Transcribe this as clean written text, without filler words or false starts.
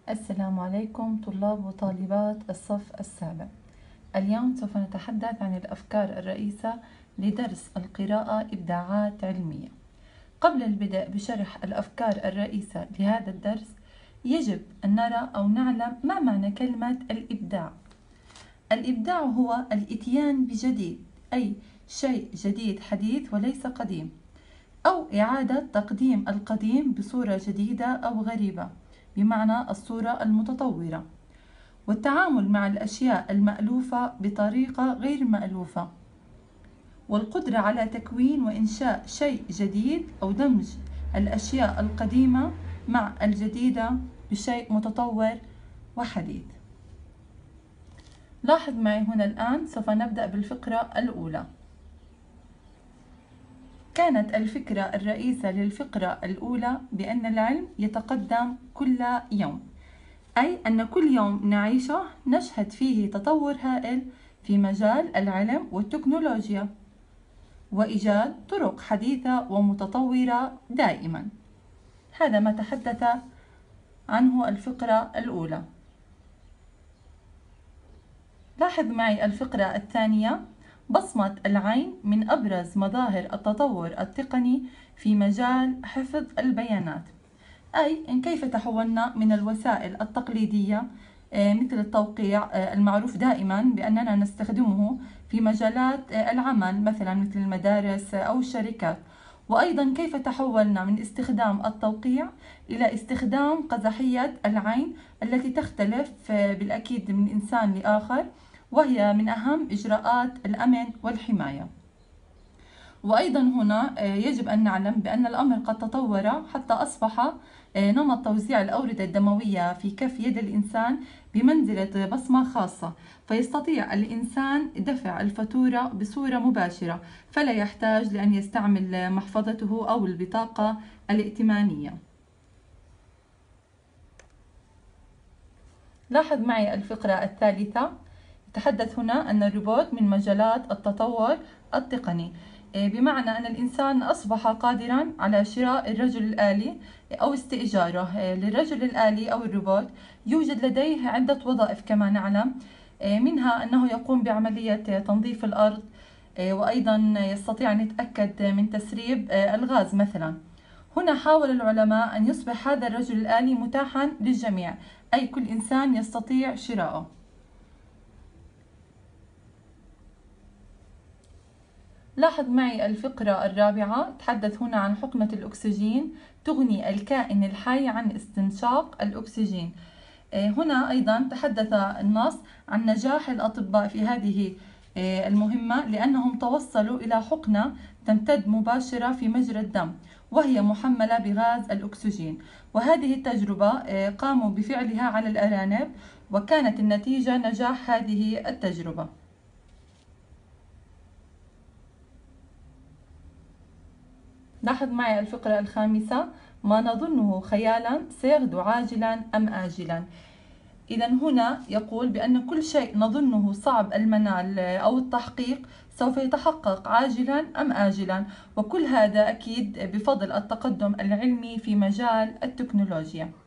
السلام عليكم طلاب وطالبات الصف السابع. اليوم سوف نتحدث عن الأفكار الرئيسة لدرس القراءة إبداعات علمية. قبل البدء بشرح الأفكار الرئيسة لهذا الدرس يجب أن نرى أو نعلم ما معنى كلمة الإبداع. الإبداع هو الإتيان بجديد، أي شيء جديد حديث وليس قديم، أو إعادة تقديم القديم بصورة جديدة أو غريبة، بمعنى الصورة المتطورة، والتعامل مع الأشياء المألوفة بطريقة غير مألوفة، والقدرة على تكوين وإنشاء شيء جديد أو دمج الأشياء القديمة مع الجديدة بشيء متطور وحديث. لاحظ معي هنا الآن سوف نبدأ بالفقرة الأولى. كانت الفكرة الرئيسة للفقرة الأولى بأن العلم يتقدم كل يوم، أي أن كل يوم نعيشه نشهد فيه تطور هائل في مجال العلم والتكنولوجيا، وإيجاد طرق حديثة ومتطورة دائما. هذا ما تحدث عنه الفقرة الأولى. لاحظ معي الفقرة الثانية. بصمة العين من أبرز مظاهر التطور التقني في مجال حفظ البيانات، أي إن كيف تحولنا من الوسائل التقليدية مثل التوقيع المعروف دائما بأننا نستخدمه في مجالات العمل مثلا مثل المدارس أو الشركات، وأيضا كيف تحولنا من استخدام التوقيع إلى استخدام قزحية العين التي تختلف بالأكيد من إنسان لآخر، وهي من أهم إجراءات الأمن والحماية. وأيضا هنا يجب أن نعلم بأن الأمر قد تطور حتى أصبح نمط توزيع الأوردة الدموية في كف يد الإنسان بمنزلة بصمة خاصة، فيستطيع الإنسان دفع الفاتورة بصورة مباشرة، فلا يحتاج لأن يستعمل محفظته أو البطاقة الائتمانية. لاحظ معي الفقرة الثالثة. يتحدث هنا أن الروبوت من مجالات التطور التقني، بمعنى أن الإنسان أصبح قادرا على شراء الرجل الآلي أو استئجاره للرجل الآلي أو الروبوت. يوجد لديه عدة وظائف كما نعلم، منها أنه يقوم بعملية تنظيف الأرض، وأيضا يستطيع أن يتأكد من تسريب الغاز مثلا. هنا حاول العلماء أن يصبح هذا الرجل الآلي متاحا للجميع، أي كل إنسان يستطيع شراءه. لاحظ معي الفقرة الرابعة. تحدث هنا عن حقنة الأكسجين تغني الكائن الحي عن استنشاق الأكسجين. هنا أيضا تحدث النص عن نجاح الأطباء في هذه المهمة، لأنهم توصلوا إلى حقنة تمتد مباشرة في مجرى الدم وهي محملة بغاز الأكسجين، وهذه التجربة قاموا بفعلها على الأرانب، وكانت النتيجة نجاح هذه التجربة. لاحظ معي الفقرة الخامسة. ما نظنه خيالا سيغدو عاجلا أم آجلا. إذا هنا يقول بأن كل شيء نظنه صعب المنال أو التحقيق سوف يتحقق عاجلا أم آجلا، وكل هذا أكيد بفضل التقدم العلمي في مجال التكنولوجيا.